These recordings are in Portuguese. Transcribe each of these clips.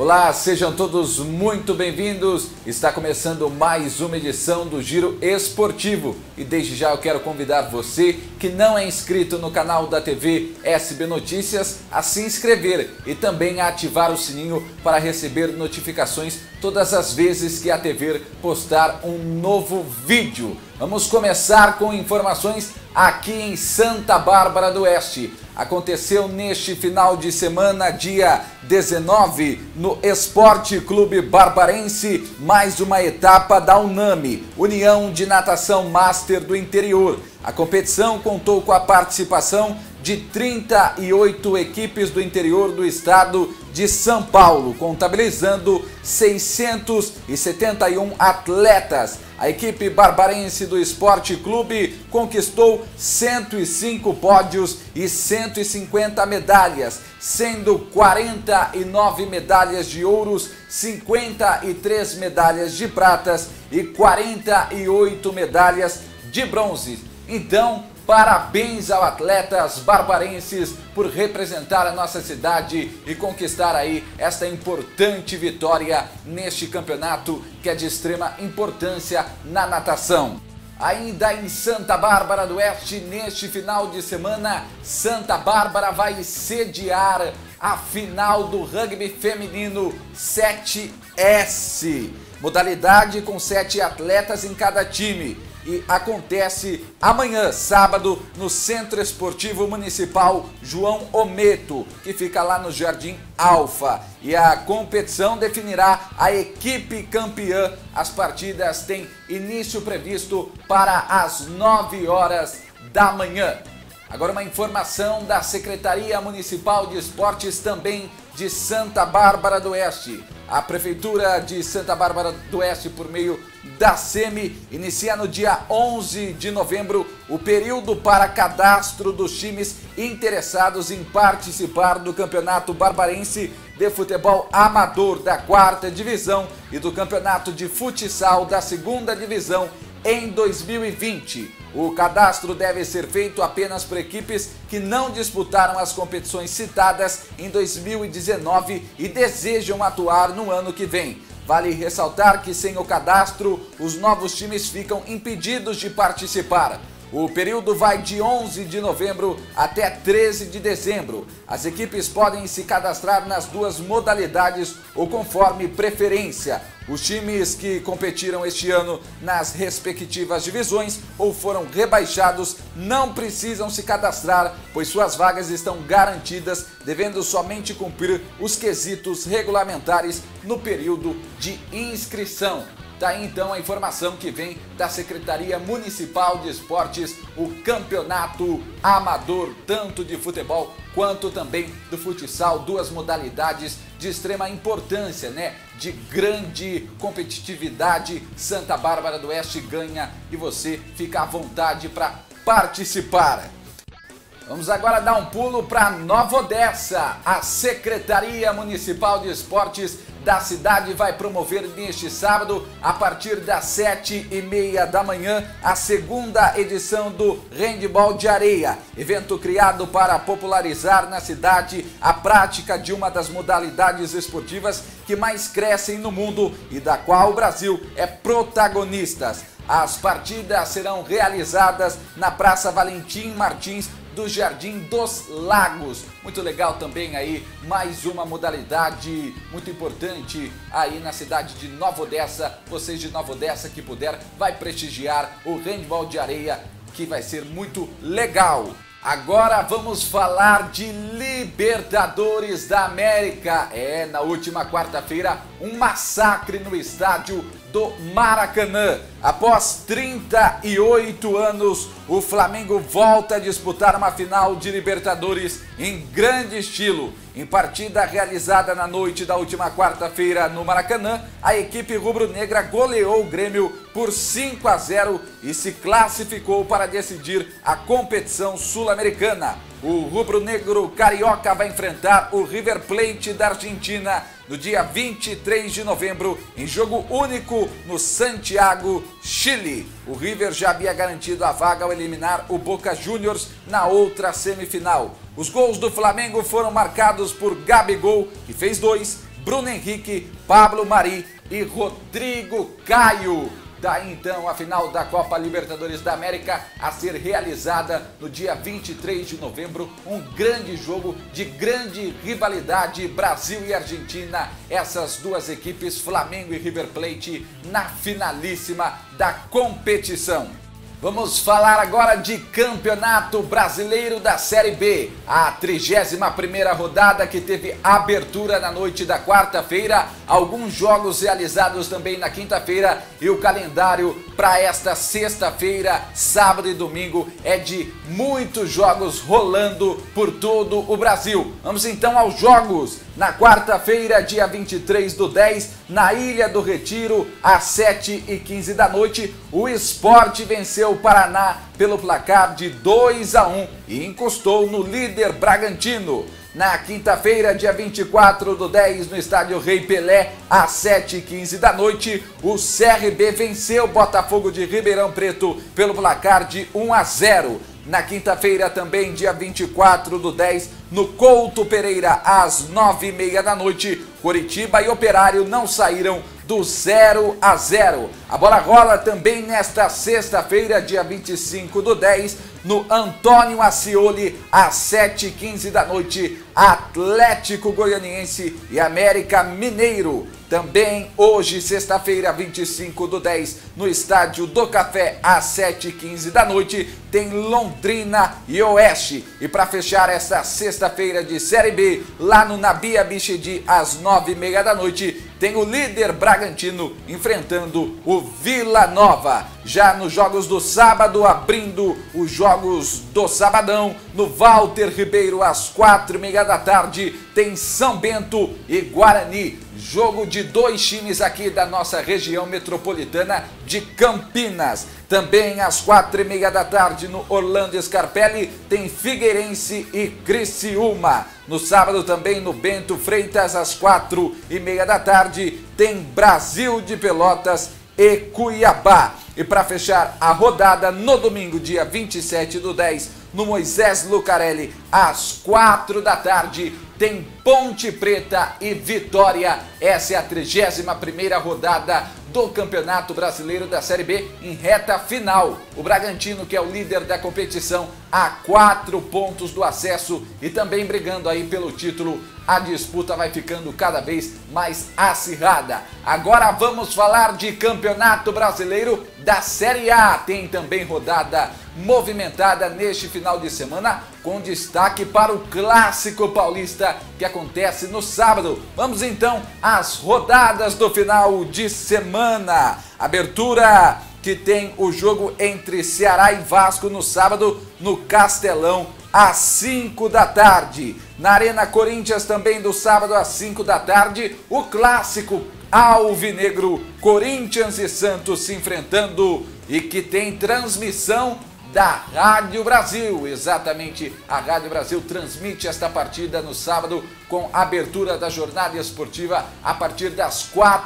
Olá, sejam todos muito bem-vindos. Está começando mais uma edição do Giro Esportivo. E desde já eu quero convidar você que não é inscrito no canal da TV SB Notícias a se inscrever e também a ativar o sininho para receber notificações todas as vezes que a TV postar um novo vídeo. Vamos começar com informações aqui em Santa Bárbara do Oeste. Aconteceu neste final de semana, dia 19, no Esporte Clube Barbarense, mais uma etapa da UNAME, União de Natação Master do Interior. A competição contou com a participação de 38 equipes do interior do estado de São Paulo, contabilizando 671 atletas. A equipe barbarense do Esporte Clube conquistou 105 pódios e 150 medalhas, sendo 49 medalhas de ouros, 53 medalhas de pratas e 48 medalhas de bronze. Então, parabéns aos atletas barbarenses por representar a nossa cidade e conquistar aí esta importante vitória neste campeonato que é de extrema importância na natação. Ainda em Santa Bárbara do Oeste, neste final de semana, Santa Bárbara vai sediar a final do rugby feminino 7S, modalidade com 7 atletas em cada time. E acontece amanhã, sábado, no Centro Esportivo Municipal João Ometo, que fica lá no Jardim Alfa. E a competição definirá a equipe campeã. As partidas têm início previsto para as 9 horas da manhã. Agora uma informação da Secretaria Municipal de Esportes também de Santa Bárbara do Oeste. A Prefeitura de Santa Bárbara do Oeste, por meio da SEMI, inicia no dia 11 de novembro o período para cadastro dos times interessados em participar do Campeonato Barbarense de Futebol Amador da 4ª Divisão e do Campeonato de Futsal da 2ª Divisão em 2020. O cadastro deve ser feito apenas por equipes que não disputaram as competições citadas em 2019 e desejam atuar no ano que vem. Vale ressaltar que sem o cadastro, os novos times ficam impedidos de participar. O período vai de 11 de novembro até 13 de dezembro. As equipes podem se cadastrar nas duas modalidades ou conforme preferência. Os times que competiram este ano nas respectivas divisões ou foram rebaixados não precisam se cadastrar, pois suas vagas estão garantidas, devendo somente cumprir os quesitos regulamentares no período de inscrição. Tá aí então a informação que vem da Secretaria Municipal de Esportes, o campeonato amador, tanto de futebol quanto também do futsal, duas modalidades de extrema importância, né? De grande competitividade. Santa Bárbara do Oeste ganha e você fica à vontade para participar. Vamos agora dar um pulo para Nova Odessa. A Secretaria Municipal de Esportes da cidade vai promover neste sábado, a partir das 7h30 da manhã, a 2ª edição do Handball de Areia. Evento criado para popularizar na cidade a prática de uma das modalidades esportivas que mais crescem no mundo e da qual o Brasil é protagonista. As partidas serão realizadas na Praça Valentim Martins do Jardim dos Lagos. Muito legal também aí, mais uma modalidade muito importante aí na cidade de Nova Odessa. Vocês de Nova Odessa que puder, vai prestigiar o handball de areia, que vai ser muito legal. Agora vamos falar de Libertadores da América. Na última quarta-feira, um massacre no estádio do Maracanã. Após 38 anos, o Flamengo volta a disputar uma final de Libertadores em grande estilo. Em partida realizada na noite da última quarta-feira no Maracanã, a equipe rubro-negra goleou o Grêmio por 5-0 e se classificou para decidir a competição sul-americana. O rubro-negro carioca vai enfrentar o River Plate da Argentina no dia 23 de novembro, em jogo único no Santiago, Chile. O River já havia garantido a vaga ao eliminar o Boca Juniors na outra semifinal. Os gols do Flamengo foram marcados por Gabigol, que fez 2, Bruno Henrique, Pablo Mari e Rodrigo Caio. Daí então a final da Copa Libertadores da América a ser realizada no dia 23 de novembro, um grande jogo de grande rivalidade, Brasil e Argentina, essas duas equipes, Flamengo e River Plate, na finalíssima da competição. Vamos falar agora de Campeonato Brasileiro da Série B, a 31ª rodada que teve abertura na noite da quarta-feira, alguns jogos realizados também na quinta-feira e o calendário para esta sexta-feira, sábado e domingo é de muitos jogos rolando por todo o Brasil. Vamos então aos jogos. Na quarta-feira, dia 23/10, na Ilha do Retiro, às 7h15 da noite, o Sport venceu o Paraná pelo placar de 2-1 e encostou no líder Bragantino. Na quinta-feira, dia 24/10, no estádio Rei Pelé, às 7h15 da noite, o CRB venceu o Botafogo de Ribeirão Preto pelo placar de 1-0. Na quinta-feira, também dia 24/10, no Couto Pereira, às 9h30 da noite, Coritiba e Operário não saíram do 0-0. A bola rola também nesta sexta-feira, dia 25/10, no Antônio Ascioli, às 7h15 da noite, Atlético Goianiense e América Mineiro. Também hoje, sexta-feira, 25/10, no Estádio do Café, às 7h15 da noite, tem Londrina e Oeste. E para fechar essa sexta-feira de Série B, lá no Nabia Bichedi, às 9h30 da noite, tem o líder Bragantino enfrentando o Vila Nova. Já nos jogos do sábado, abrindo os jogos do sabadão, no Walter Ribeiro, às 4h30 da tarde, tem São Bento e Guarani. Jogo de dois times aqui da nossa região metropolitana de Campinas. Também às 4h30 da tarde, no Orlando Scarpelli, tem Figueirense e Criciúma. No sábado também, no Bento Freitas, às 4h30 da tarde, tem Brasil de Pelotas e Cuiabá. E para fechar a rodada, no domingo, dia 27/10, no Moisés Lucarelli, às 4 da tarde, tem Ponte Preta e Vitória. Essa é a 31ª rodada do Campeonato Brasileiro da Série B em reta final. O Bragantino, que é o líder da competição, a 4 pontos do acesso e também brigando aí pelo título. A disputa vai ficando cada vez mais acirrada. Agora vamos falar de Campeonato Brasileiro da Série A. Tem também rodada movimentada neste final de semana, com destaque para o Clássico Paulista, que acontece no sábado. Vamos então às rodadas do final de semana. Abertura que tem o jogo entre Ceará e Vasco no sábado, no Castelão, às 5 da tarde. Na Arena Corinthians também do sábado às 5 da tarde, o clássico alvinegro, Corinthians e Santos se enfrentando e que tem transmissão da Rádio Brasil. Exatamente, a Rádio Brasil transmite esta partida no sábado com a abertura da jornada esportiva a partir das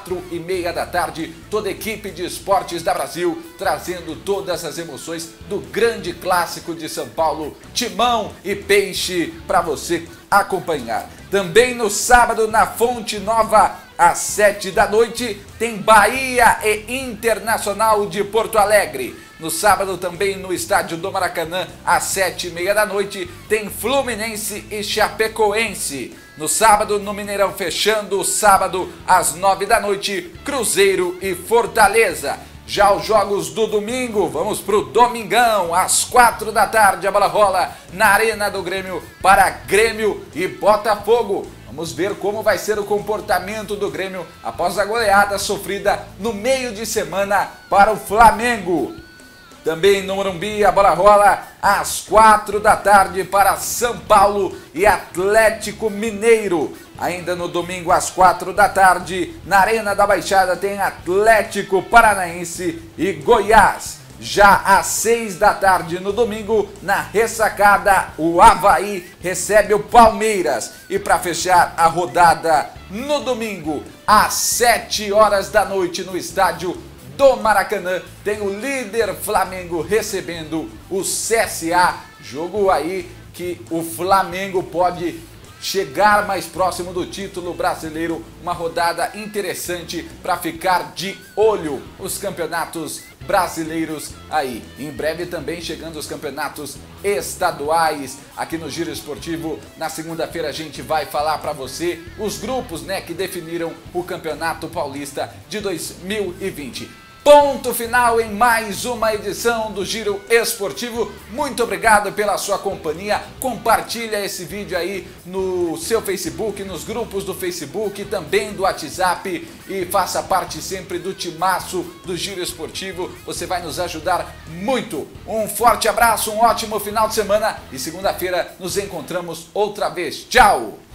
4h30 da tarde. Toda a equipe de esportes da Brasil trazendo todas as emoções do grande clássico de São Paulo, Timão e Peixe, para você acompanhar. Também no sábado, na Fonte Nova, às 7 da noite, tem Bahia e Internacional de Porto Alegre. No sábado também no estádio do Maracanã, às 7h30 da noite, tem Fluminense e Chapecoense. No sábado, no Mineirão, fechando o sábado, às 9 da noite, Cruzeiro e Fortaleza. Já os jogos do domingo, vamos para o domingão, às 4 da tarde, a bola rola na Arena do Grêmio para Grêmio e Botafogo. Vamos ver como vai ser o comportamento do Grêmio após a goleada sofrida no meio de semana para o Flamengo. Também no Morumbi, a bola rola às 4 da tarde para São Paulo e Atlético Mineiro. Ainda no domingo, às 4 da tarde, na Arena da Baixada, tem Atlético Paranaense e Goiás. Já às 6 da tarde no domingo, na Ressacada, o Avaí recebe o Palmeiras. E para fechar a rodada no domingo, às 7 horas da noite, no estádio do Maracanã, tem o líder Flamengo recebendo o CSA. Jogo aí que o Flamengo pode chegar mais próximo do título brasileiro. Uma rodada interessante para ficar de olho os campeonatos brasileiros aí. Em breve também chegando os campeonatos estaduais aqui no Giro Esportivo. Na segunda-feira a gente vai falar para você os grupos, né, que definiram o Campeonato Paulista de 2020. Ponto final em mais uma edição do Giro Esportivo. Muito obrigado pela sua companhia. Compartilha esse vídeo aí no seu Facebook, nos grupos do Facebook, também do WhatsApp, e faça parte sempre do timaço do Giro Esportivo. Você vai nos ajudar muito. Um forte abraço, um ótimo final de semana e segunda-feira nos encontramos outra vez. Tchau!